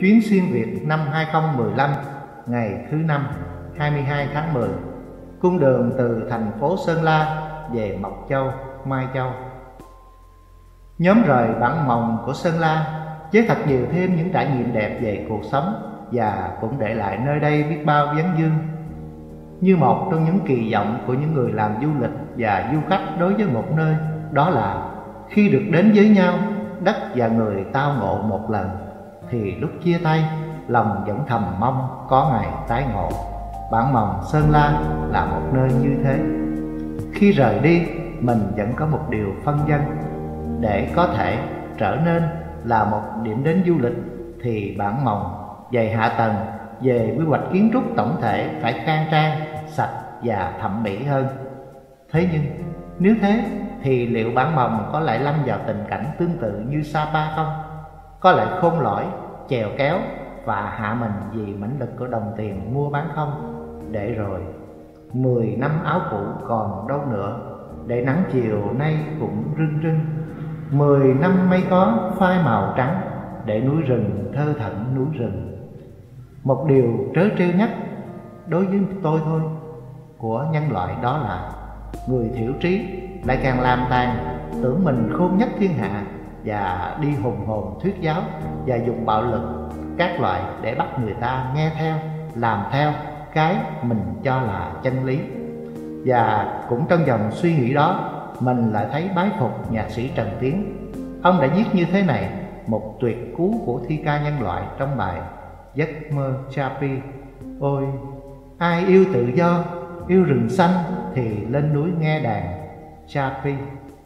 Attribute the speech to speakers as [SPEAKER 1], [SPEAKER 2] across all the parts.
[SPEAKER 1] chuyến xuyên Việt năm 2015, ngày thứ năm 22 tháng 10, cung đường từ thành phố Sơn La về Mộc Châu, Mai Châu. Nhóm rời Bản Mòng của Sơn La với thật nhiều thêm những trải nghiệm đẹp về cuộc sống, và cũng để lại nơi đây biết bao vấn vương. Như một trong những kỳ vọng của những người làm du lịch và du khách đối với một nơi, đó là khi được đến với nhau, đất và người tao ngộ một lần, thì lúc chia tay, lòng vẫn thầm mong có ngày tái ngộ. Bản Mòng Sơn La là một nơi như thế. Khi rời đi, mình vẫn có một điều phân vân. Để có thể trở nên là một điểm đến du lịch thì Bản Mòng về hạ tầng, về quy hoạch kiến trúc tổng thể phải khang trang, sạch và thẩm mỹ hơn. Thế nhưng nếu thế thì liệu Bản Mòng có lại lâm vào tình cảnh tương tự như Sapa không? Có lại khôn lỏi, chèo kéo và hạ mình vì mãnh lực của đồng tiền mua bán không? Để rồi 10 năm áo cũ còn đâu nữa, để nắng chiều nay cũng rưng rưng. 10 năm mây có phai màu trắng, để núi rừng thơ thẩn núi rừng. Một điều trớ trêu nhất đối với tôi thôi của nhân loại, đó là người thiểu trí lại càng làm tàn, tưởng mình khôn nhất thiên hạ, và đi hùng hồn thuyết giáo và dùng bạo lực các loại để bắt người ta nghe theo, làm theo cái mình cho là chân lý. Và cũng trong dòng suy nghĩ đó, mình lại thấy bái phục nhạc sĩ Trần Tiến. Ông đã viết như thế này, một tuyệt cú của thi ca nhân loại trong bài Giấc mơ Chapi: ôi, ai yêu tự do, yêu rừng xanh thì lên núi nghe đàn Chapi.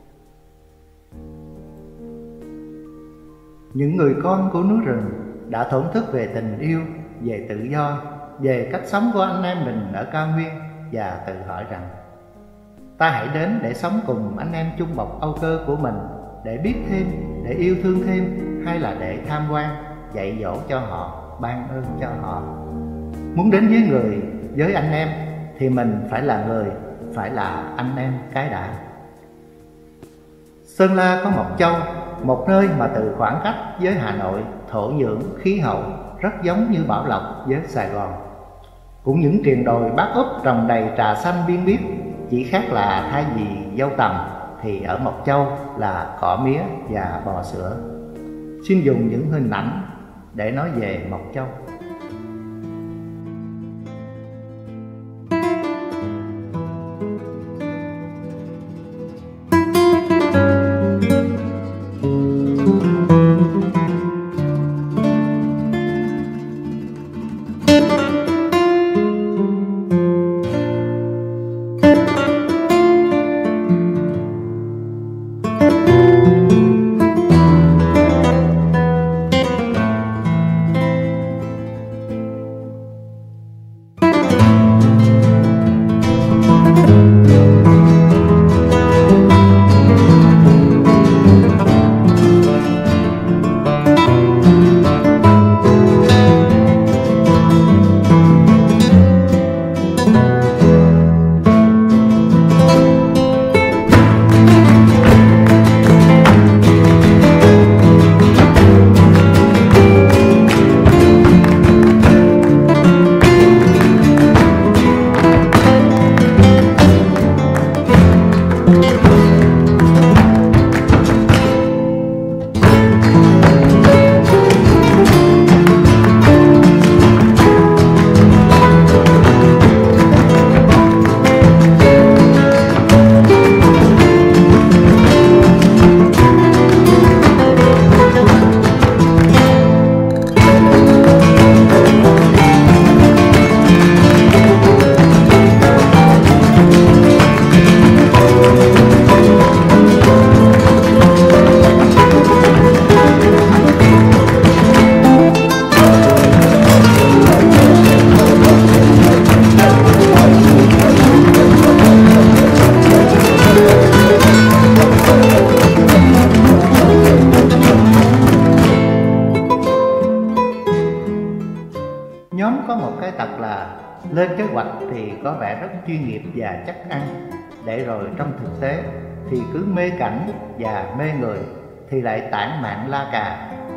[SPEAKER 1] Những người con của núi rừng đã thổn thức về tình yêu, về tự do, về cách sống của anh em mình ở cao nguyên, và tự hỏi rằng ta hãy đến để sống cùng anh em chung bọc âu cơ của mình, để biết thêm, để yêu thương thêm, hay là để tham quan, dạy dỗ cho họ, ban ơn cho họ. Muốn đến với người, với anh em thì mình phải là người, phải là anh em cái đã. Sơn La có Mộc Châu, một nơi mà từ khoảng cách với Hà Nội, thổ nhưỡng, khí hậu rất giống như Bảo Lộc với Sài Gòn. Cũng những triền đồi Bát Úp trồng đầy trà xanh biên biếc, chỉ khác là thay vì dâu tằm thì ở Mộc Châu là cỏ mía và bò sữa. Xin dùng những hình ảnh để nói về Mộc Châu. Nhóm có một cái tật là lên kế hoạch thì có vẻ rất chuyên nghiệp và chắc ăn, để rồi trong thực tế thì cứ mê cảnh và mê người thì lại tản mạn la cà.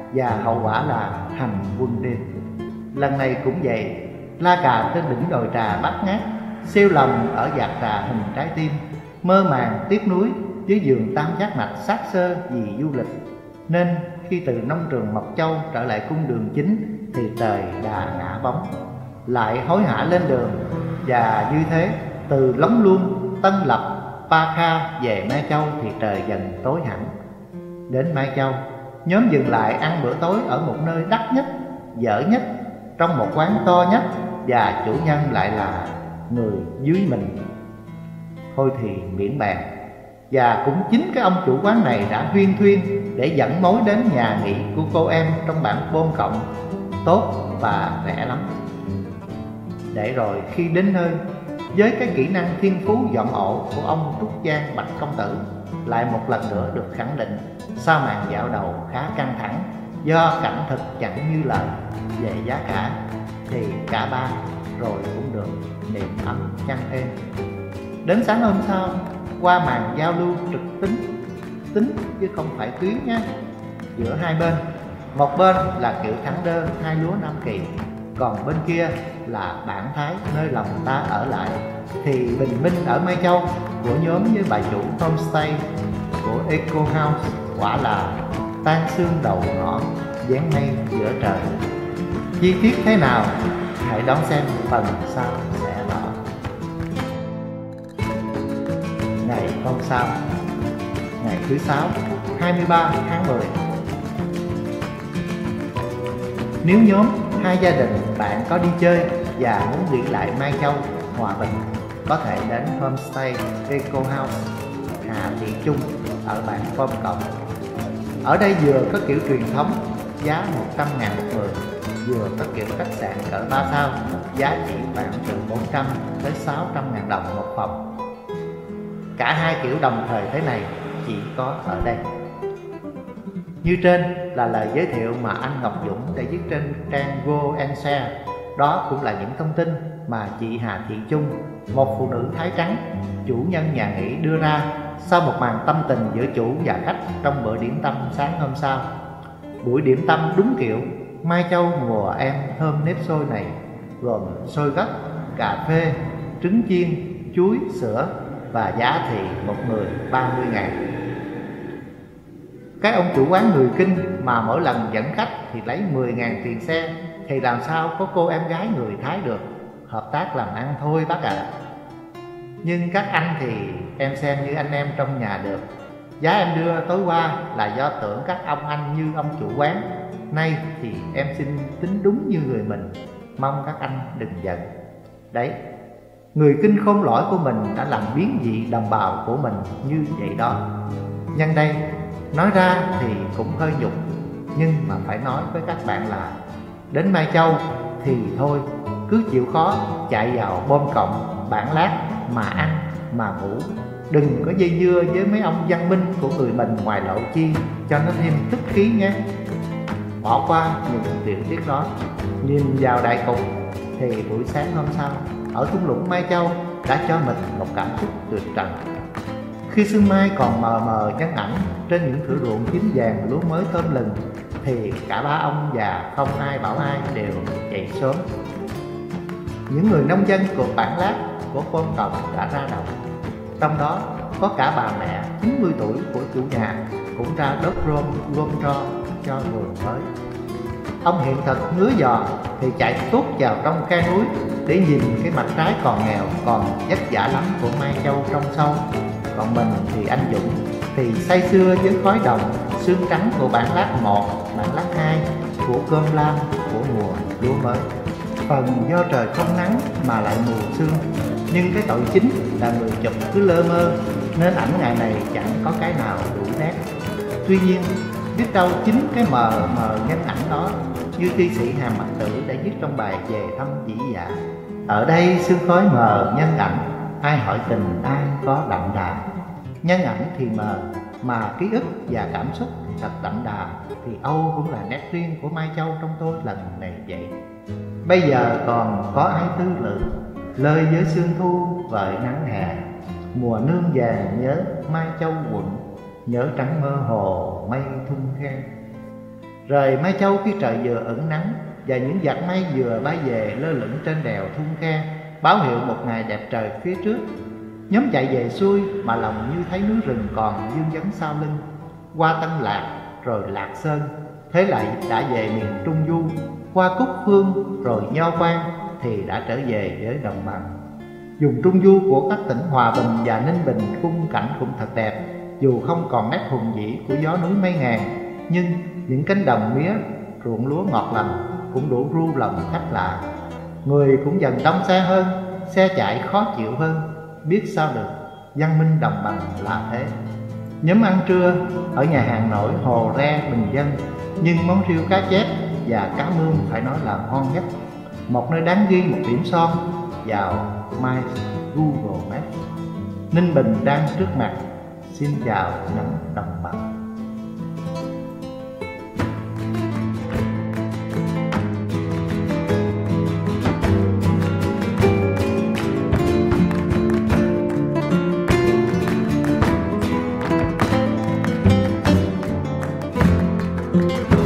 [SPEAKER 1] và hậu quả là hành quân đêm. Lần này cũng vậy, la cà trên đỉnh đồi trà bát ngát, siêu lòng ở vạt trà hình trái tim, mơ màng tiếc nuối dưới giường tam giác mạch xác xơ vì du lịch. Nên khi từ nông trường Mộc Châu trở lại cung đường chính thì trời đã ngã bóng, lại hối hả lên đường. Và như thế, từ Lóng Luông, Tân Lập, Pa Kha về Mai Châu thì trời dần tối hẳn. Đến Mai Châu, nhóm dừng lại ăn bữa tối ở một nơi đắt nhất, dở nhất, trong một quán to nhất, và chủ nhân lại là người dưới mình. Thôi thì miễn bàn. Và cũng chính cái ông chủ quán này đã huyên thuyên để dẫn mối đến nhà nghỉ của cô em trong bản bom cộng, tốt và rẻ lắm. Để rồi khi đến nơi, với cái kỹ năng thiên phú dọn ổ của ông Trúc Giang Bạch công tử lại một lần nữa được khẳng định sau màn dạo đầu khá căng thẳng do cảnh thực chẳng như lời về giá cả, thì cả ba rồi cũng được niềm ấm chăn êm. Đến sáng hôm sau, qua màn giao lưu trực tính chứ không phải tuyến nhé, giữa hai bên, một bên là kiểu thắng đơn hai lúa Nam Kỳ, còn bên kia là bản Thái nơi lòng ta ở lại, thì bình minh ở Mai Châu của nhóm với bà chủ homestay của Eco House quả là tan sương đầu ngõ, dáng mây giữa trời. Chi tiết thế nào hãy đón xem phần sau sẽ rõ. Ngày hôm sau, ngày thứ Sáu, 23 tháng 10. Nếu nhóm hai gia đình bạn có đi chơi và muốn nghỉ lại Mai Châu, Hòa Bình, có thể đến homestay Eco House Hà Thị Trung ở bản Phom Cộng. Ở đây vừa có kiểu truyền thống giá 100.000 một người, vừa có kiểu khách sạn cỡ 3 sao giá chỉ khoảng từ 400 tới 600.000 đồng một phòng. Cả hai kiểu đồng thời thế này chỉ có ở đây. Như trên là lời giới thiệu mà anh Ngọc Dũng đã viết trên trang Go and Share. Đó cũng là những thông tin mà chị Hà Thị Trung, một phụ nữ Thái trắng, chủ nhân nhà nghỉ đưa ra sau một màn tâm tình giữa chủ và khách trong bữa điểm tâm sáng hôm sau. Buổi điểm tâm đúng kiểu Mai Châu mùa em thơm nếp xôi này, gồm xôi gấc, cà phê, trứng chiên, chuối, sữa, và giá thì một người 30.000. Cái ông chủ quán người Kinh mà mỗi lần dẫn khách thì lấy 10.000 tiền xe, thì làm sao có cô em gái người Thái được. Hợp tác làm ăn thôi bác ạ. Nhưng các anh thì em xem như anh em trong nhà được. Giá em đưa tối qua là do tưởng các ông anh như ông chủ quán, nay thì em xin tính đúng như người mình, mong các anh đừng giận. Đấy, người Kinh khôn lỗi của mình đã làm biến dị đồng bào của mình như vậy đó. Nhân đây nói ra thì cũng hơi nhục, nhưng mà phải nói với các bạn là đến Mai Châu thì thôi, cứ chịu khó chạy vào Bom Cộng, Bản Lát mà ăn mà ngủ. Đừng có dây dưa với mấy ông văn minh của người mình ngoài lộ chi cho nó thêm tức khí nhé. Bỏ qua những tiểu tiết đó, nhìn vào đại cục thì buổi sáng hôm sau ở thung lũng Mai Châu đã cho mình một cảm xúc tuyệt trần. Khi sương mai còn mờ mờ nhăn ảnh trên những thửa ruộng chín vàng lúa mới thơm lừng, thì cả ba ông già không ai bảo ai đều dậy sớm. Những người nông dân của Bản Lát, của Phom Cộng đã ra đồng. Trong đó có cả bà mẹ 90 tuổi của chủ nhà cũng ra đốt gom tro cho vườn mới. Ông hiện thật ngứa giò thì chạy tuốt vào trong khe núi để nhìn cái mặt trái còn nghèo, còn vất vả lắm của Mai Châu trong sâu. Còn mình thì anh Dũng thì say sưa với khói đồng, sương trắng của Bản Lát 1, Bản Lát 2, của cơm lam, của mùa lúa mới. Phần do trời không nắng mà lại mùa sương, nhưng cái tội chính là người chụp cứ lơ mơ, nên ảnh ngày này chẳng có cái nào đủ nét. Tuy nhiên, biết đâu chính cái mờ nhân ảnh đó, như thi sĩ Hàm Mặc Tử đã viết trong bài Về Thăm Dĩ Dạ: ở đây sương khói mờ nhân ảnh, ai hỏi tình ai có đậm đà. Nhân ảnh thì mờ, mà ký ức và cảm xúc thật đậm đà, thì Âu cũng là nét riêng của Mai Châu trong tôi lần này vậy. Bây giờ còn có ai tư lự lơi với sương thu vợi nắng hè, mùa nương vàng nhớ Mai Châu quận, nhớ trắng mơ hồ mây thung khe. Rời Mai Châu khi trời vừa ẩn nắng và những vạt mây vừa bay về lơ lửng trên đèo Thung Khe, báo hiệu một ngày đẹp trời phía trước. Nhóm chạy về xuôi mà lòng như thấy núi rừng còn vương vấn sau lưng. Qua Tân Lạc rồi Lạc Sơn, thế lại đã về miền Trung Du. Qua Cúc Phương rồi Nho Quan thì đã trở về với đồng bằng. Vùng Trung Du của các tỉnh Hòa Bình và Ninh Bình khung cảnh cũng thật đẹp. Dù không còn nét hùng vĩ của gió núi mây ngàn, nhưng những cánh đồng mía, ruộng lúa ngọt lành cũng đủ ru lòng khách lạ. Người cũng dần đông xe hơn, xe chạy khó chịu hơn. Biết sao được, văn minh đồng bằng là thế. Nhóm ăn trưa ở nhà hàng nổi Hồ Re bình dân, nhưng món riêu cá chép và cá mương phải nói là ngon nhất. Một nơi đáng ghi một điểm son vào My Google Maps. Ninh Bình đang trước mặt. Xin chào nắng đồng bằng.
[SPEAKER 2] Thank you.